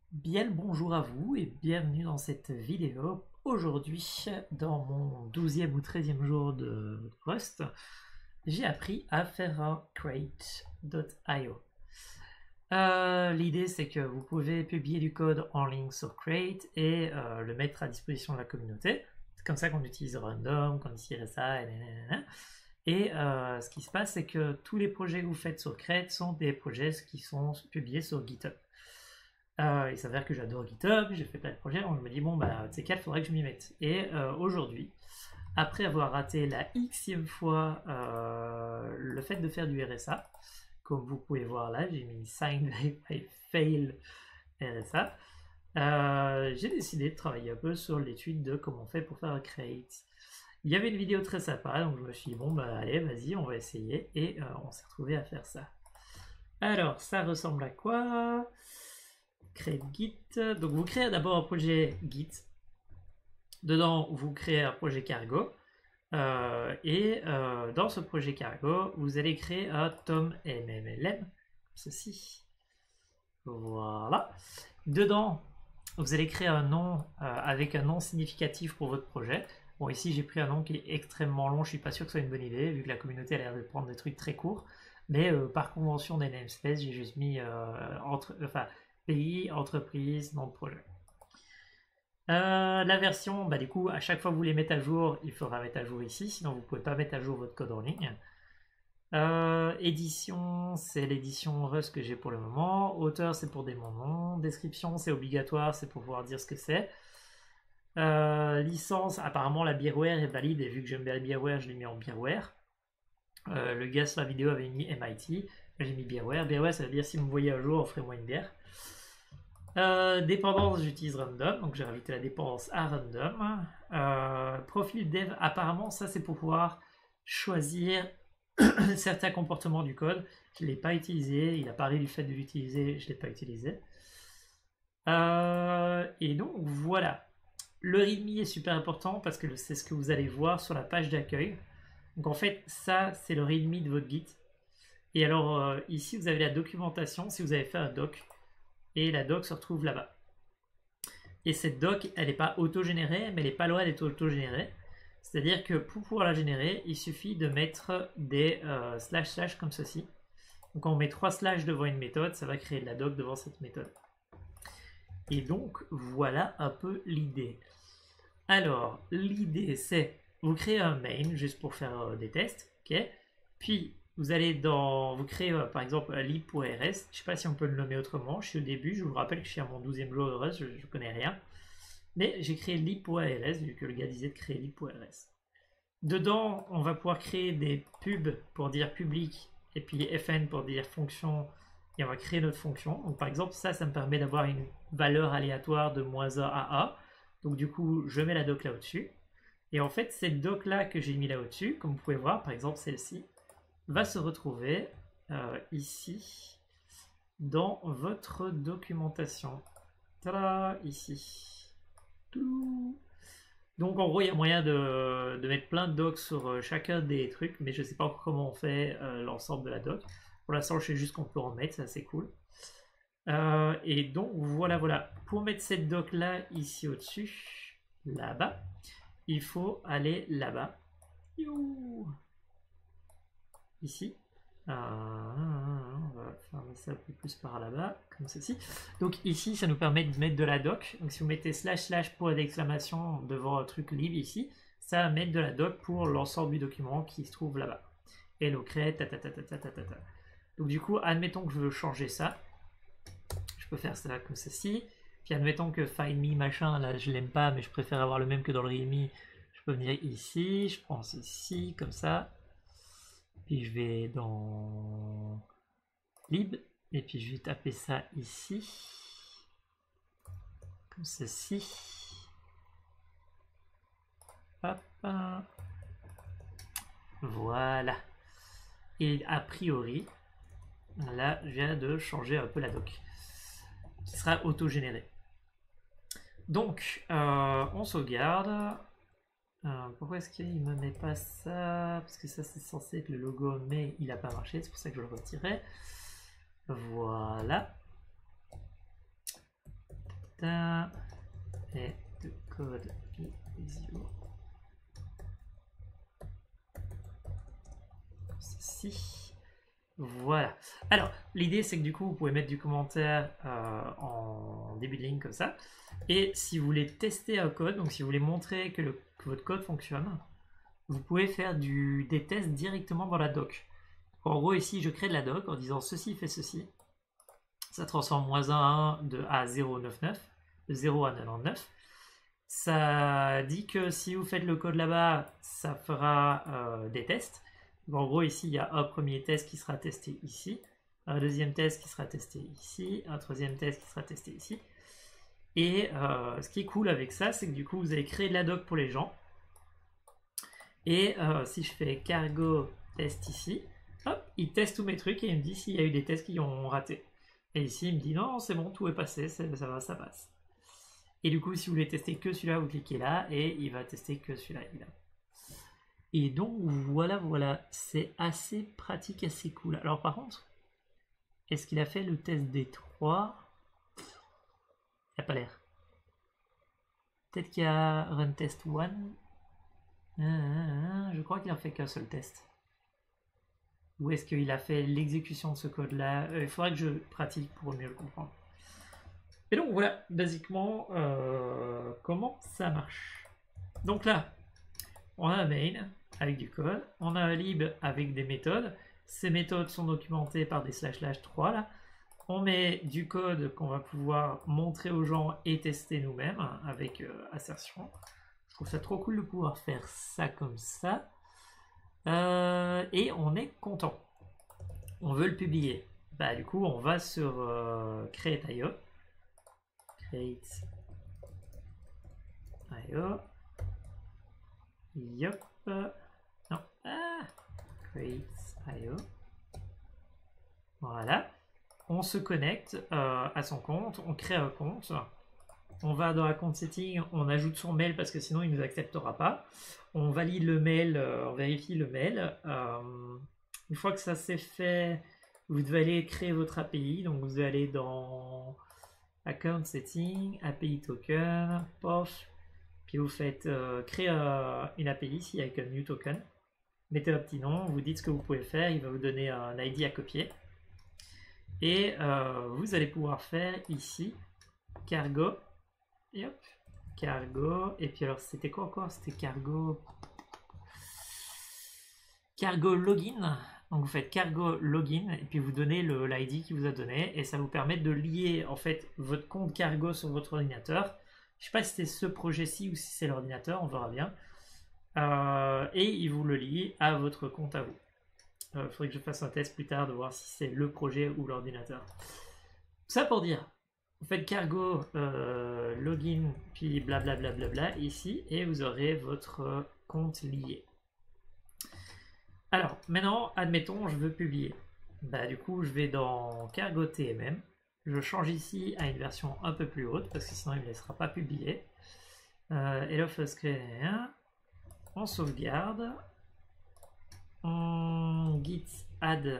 Bien le bonjour à vous et bienvenue dans cette vidéo. Aujourd'hui, dans mon 12e ou 13e jour de Rust, j'ai appris à faire un crate.io. L'idée c'est que vous pouvez publier du code en ligne sur Crate et le mettre à disposition de la communauté. C'est comme ça qu'on utilise Random, qu'on utilise ça, et ce qui se passe c'est que tous les projets que vous faites sur Crate sont des projets qui sont publiés sur GitHub. Il s'avère que j'adore GitHub, j'ai fait plein de projets, donc je me dis bon bah tu sais quel, faudrait que je m'y mette. Et aujourd'hui, après avoir raté la xème fois le fait de faire du RSA, comme vous pouvez voir là, j'ai mis sign by fail RSA, j'ai décidé de travailler un peu sur l'étude de comment on fait pour faire un create. Il y avait une vidéo très sympa, donc je me suis dit bon bah allez vas-y on va essayer, et on s'est retrouvé à faire ça. Alors ça ressemble à quoi? Créer Git. Donc vous créez d'abord un projet Git. Dedans, vous créez un projet cargo. Dans ce projet cargo, vous allez créer un tom.mlm, ceci. Voilà. Dedans, vous allez créer un nom avec un nom significatif pour votre projet. Bon, ici j'ai pris un nom qui est extrêmement long, je suis pas sûr que ce soit une bonne idée, vu que la communauté a l'air de prendre des trucs très courts. Mais par convention des namespaces, j'ai juste mis pays, entreprise, nom de projet. La version, bah du coup, à chaque fois que vous les mettez à jour, il faudra mettre à jour ici, sinon vous ne pouvez pas mettre à jour votre code en ligne. Édition, c'est l'édition Rust que j'ai pour le moment. Auteur, c'est pour des noms. Description, c'est obligatoire, c'est pour pouvoir dire ce que c'est. Licence, apparemment la Beerware est valide, et vu que j'aime bien la Beerware, je l'ai mis en Beerware. Le gars sur la vidéo avait mis MIT, j'ai mis Beerware. Beerware, ça veut dire si vous me voyez un jour, offrez-moi une bière. Dépendance, j'utilise Random, donc j'ai rajouté la dépendance à Random. Profil dev, apparemment, ça c'est pour pouvoir choisir certains comportements du code. Je ne l'ai pas utilisé, il a parlé du fait de l'utiliser, je ne l'ai pas utilisé. Et donc voilà. Le README est super important parce que c'est ce que vous allez voir sur la page d'accueil. Donc en fait, ça c'est le README de votre Git. Et alors ici vous avez la documentation si vous avez fait un doc. Et la doc se retrouve là-bas. Et cette doc, elle n'est pas auto-générée, mais elle n'est pas loin d'être auto-générée. C'est-à-dire que pour pouvoir la générer, il suffit de mettre des // comme ceci. Donc quand on met 3 slash devant une méthode, ça va créer de la doc devant cette méthode. Et donc voilà un peu l'idée. Alors l'idée c'est, vous créez un main juste pour faire des tests, ok. Puis vous allez vous créez par exemple un lib.rs. Je ne sais pas si on peut le nommer autrement. Je suis au début, je vous rappelle que je suis à mon 12e jour de Rust, je ne connais rien. Mais j'ai créé lib.rs vu que le gars disait de créer lib.rs. Dedans, on va pouvoir créer des pubs pour dire public et puis fn pour dire fonction, et on va créer notre fonction. Donc par exemple, ça me permet d'avoir une valeur aléatoire de -1 à a. Donc du coup, je mets la doc là au-dessus. Et en fait, cette doc là que j'ai mis là au-dessus, comme vous pouvez voir, par exemple celle-ci, va se retrouver ici dans votre documentation. Tada, ici. Donc en gros, il y a moyen de mettre plein de docs sur chacun des trucs, mais je ne sais pas encore comment on fait l'ensemble de la doc. Pour l'instant, je sais juste qu'on peut en mettre, ça c'est cool. Et donc voilà. Pour mettre cette doc là ici au-dessus, là-bas, il faut aller là-bas. Ici. On va fermer ça un peu plus par là-bas, comme ceci. Donc ici, ça nous permet de mettre de la doc. Donc si vous mettez // pour d'exclamation devant un truc lib ici, ça va mettre de la doc pour l'ensemble du document qui se trouve là-bas. Hello create, Donc du coup, admettons que je veux changer ça. Je peux faire ça comme ceci. Puis admettons que find me machin, là je l'aime pas, mais je préfère avoir le même que dans le readme. Je peux venir ici, je prends ceci, comme ça. Puis je vais dans lib, et puis je vais taper ça ici, comme ceci. Hop. Voilà. Et a priori, là, je viens de changer un peu la doc, qui sera auto-générée. Donc, on sauvegarde. Pourquoi est-ce qu'il me met pas ça? Parce que ça c'est censé être le logo, mais il n'a pas marché, c'est pour ça que je le retirais. Voilà. data et de code visio. Ceci. Voilà. Alors, l'idée c'est que du coup, vous pouvez mettre du commentaire en début de ligne comme ça. Et si vous voulez tester un code, donc si vous voulez montrer que votre code fonctionne, vous pouvez faire des tests directement dans la doc. En gros, ici, je crée de la doc en disant ceci fait ceci. Ça transforme -1 à 0,99, de 0 à 99. Ça dit que si vous faites le code là-bas, ça fera des tests. Donc, en gros, ici, il y a un premier test qui sera testé ici, un deuxième test qui sera testé ici, un troisième test qui sera testé ici. Et ce qui est cool avec ça, c'est que du coup, vous allez créer de la doc pour les gens. Et si je fais cargo test ici, hop, il teste tous mes trucs et il me dit s'il y a eu des tests qui ont raté. Et ici, il me dit non, c'est bon, tout est passé, ça va, ça passe. Et du coup, si vous voulez tester que celui-là, vous cliquez là et il va tester que celui-là. Et donc, voilà, c'est assez pratique, assez cool. Alors, par contre, est-ce qu'il a fait le test des 3 ? Il n'a pas l'air. Peut-être qu'il y a run test 1. Je crois qu'il a fait qu'un seul test. Ou est-ce qu'il a fait l'exécution de ce code-là? Il faudrait que je pratique pour mieux le comprendre. Et donc voilà, basiquement, comment ça marche. Donc là, on a un main avec du code, on a un lib avec des méthodes. Ces méthodes sont documentées par des /3 là. On met du code qu'on va pouvoir montrer aux gens et tester nous-mêmes avec assertion. Je trouve ça trop cool de pouvoir faire ça comme ça. Et on est content. On veut le publier. Bah, du coup, on va sur create.io. Create.io. Yop. Non. Create.io. Voilà. On se connecte à son compte. On crée un compte. On va dans la compte setting, on ajoute son mail parce que sinon il ne nous acceptera pas. On valide le mail, on vérifie le mail. Une fois que ça c'est fait, vous devez aller créer votre API. Donc vous allez dans Account Setting, API Token, POF. Puis vous faites créer une API ici avec un New Token. Mettez un petit nom, vous dites ce que vous pouvez faire, il va vous donner un ID à copier. Et vous allez pouvoir faire ici cargo. Et hop, cargo, et puis alors c'était quoi encore? C'était cargo login. Donc vous faites cargo login et puis vous donnez l'ID qui vous a donné et ça vous permet de lier en fait votre compte cargo sur votre ordinateur. Je sais pas si c'est ce projet-ci ou si c'est l'ordinateur, on verra bien. Et il vous le lie à votre compte à vous. Il faudrait que je fasse un test plus tard de voir si c'est le projet ou l'ordinateur. Ça pour dire. Vous faites cargo, login, puis blablabla ici, et vous aurez votre compte lié. Alors, maintenant, admettons, je veux publier. Bah, du coup, je vais dans cargo TMM. Je change ici à une version un peu plus haute, parce que sinon, il ne me laissera pas publier. Hello first screen, on sauvegarde. On git add.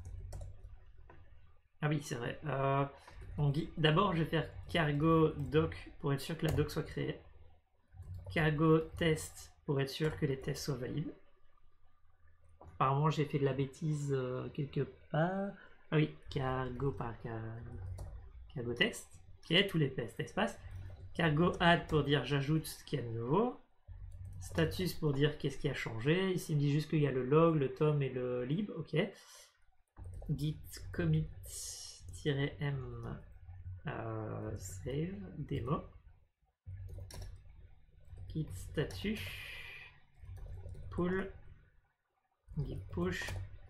Ah oui, c'est vrai. D'abord, je vais faire cargo doc pour être sûr que la doc soit créée. Cargo test pour être sûr que les tests soient valides. Apparemment, j'ai fait de la bêtise quelque part. Ah oui, cargo par cargo test. Ok, tous les tests espace. Cargo add pour dire j'ajoute ce qu'il y a de nouveau. Status pour dire qu'est-ce qui a changé. Ici, il me dit juste qu'il y a le log, le tom et le lib. Ok. Git commit-m. Save, démo, git statut, pull, git push.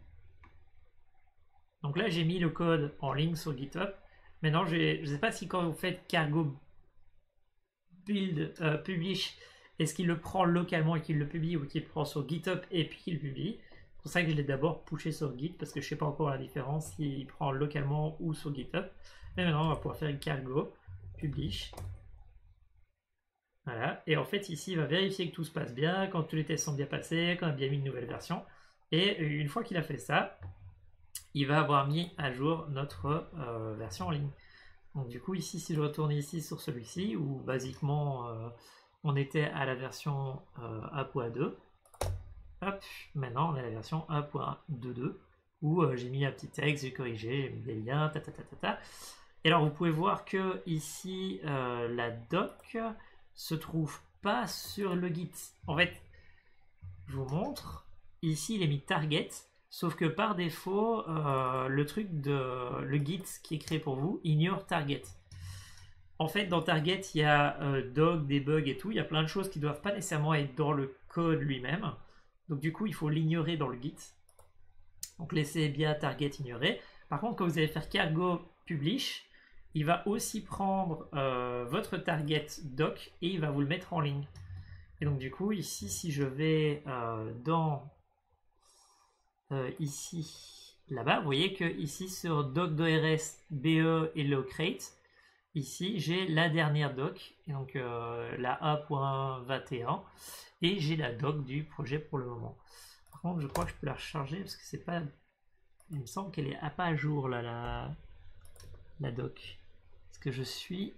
Donc là j'ai mis le code en ligne sur GitHub. Maintenant je ne sais pas si quand vous faites cargo build publish, est-ce qu'il le prend localement et qu'il le publie ou qu'il le prend sur GitHub et puis qu'il le publie. C'est pour ça que je l'ai d'abord pushé sur Git parce que je ne sais pas encore la différence s'il prend localement ou sur GitHub. Mais maintenant on va pouvoir faire une cargo publish. Voilà, et en fait ici il va vérifier que tout se passe bien, quand tous les tests sont bien passés, qu'on a bien mis une nouvelle version. Et une fois qu'il a fait ça, il va avoir mis à jour notre version en ligne. Donc du coup ici, si je retourne ici sur celui-ci, où basiquement on était à la version 1.2, hop, maintenant on est à la version 1.22, où j'ai mis un petit texte, j'ai corrigé, j'ai mis des liens, ta. Et alors vous pouvez voir que ici la doc se trouve pas sur le Git. En fait, je vous montre, ici il est mis target, sauf que par défaut, le Git qui est créé pour vous ignore target. En fait, dans target, il y a dog, debug et tout, il y a plein de choses qui ne doivent pas nécessairement être dans le code lui-même. Donc du coup, il faut l'ignorer dans le Git. Donc laissez bien target ignorer. Par contre, quand vous allez faire cargo publish, il va aussi prendre votre target doc et il va vous le mettre en ligne. Et donc du coup, ici, si je vais dans ici, là-bas, vous voyez que ici sur doc.rs, be et locrate, ici j'ai la dernière doc, et donc la A.21, et j'ai la doc du projet pour le moment. Par contre, je crois que je peux la recharger parce que c'est pas. Il me semble qu'elle est pas à jour là, la doc. Est-ce que je suis.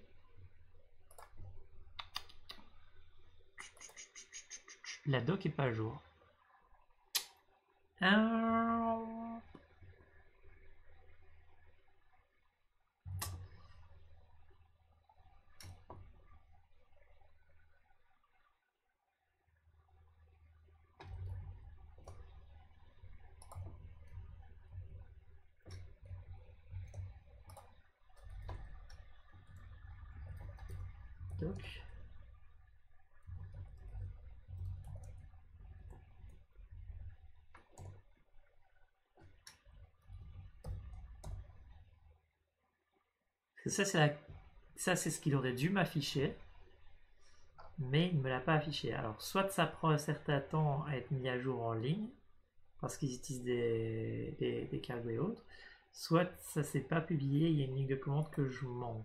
La doc est pas à jour. Doc. Ça, c'est ce qu'il aurait dû m'afficher, mais il ne me l'a pas affiché. Alors, soit ça prend un certain temps à être mis à jour en ligne, parce qu'ils utilisent des cargos et autres, soit ça s'est pas publié, il y a une ligne de commande que je manque.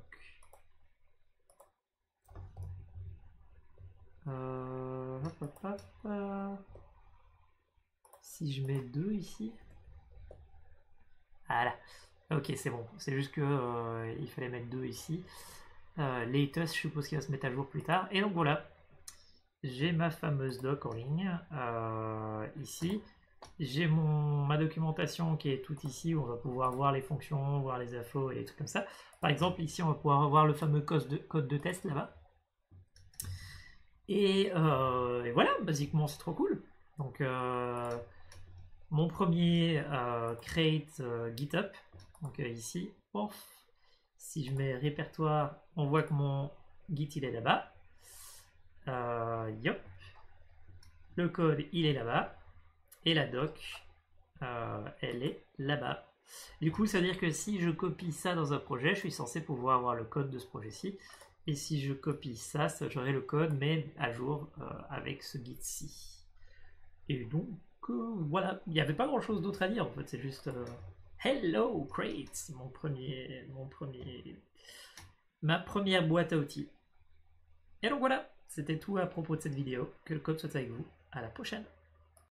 Si je mets 2 ici. Voilà. Ok, c'est bon. C'est juste que il fallait mettre 2 ici. Latest, je suppose qu'il va se mettre à jour plus tard. Et donc voilà. J'ai ma fameuse doc en ligne. Ici. J'ai ma documentation qui est tout ici, où on va pouvoir voir les fonctions, voir les infos et des trucs comme ça. Par exemple, ici, on va pouvoir voir le fameux code de test là-bas. Et voilà, basiquement, c'est trop cool. Donc, mon premier create GitHub. Donc ici, si je mets répertoire, on voit que mon Git il est là-bas. Yop. Le code il est là-bas. Et la doc, elle est là-bas. Du coup, ça veut dire que si je copie ça dans un projet, je suis censé pouvoir avoir le code de ce projet-ci. Et si je copie ça, j'aurai le code, mais à jour avec ce Git-ci. Et donc, voilà, il n'y avait pas grand-chose d'autre à dire en fait, c'est juste Hello Crate, ma première boîte à outils. Et donc voilà, c'était tout à propos de cette vidéo. Que le code soit avec vous. À la prochaine.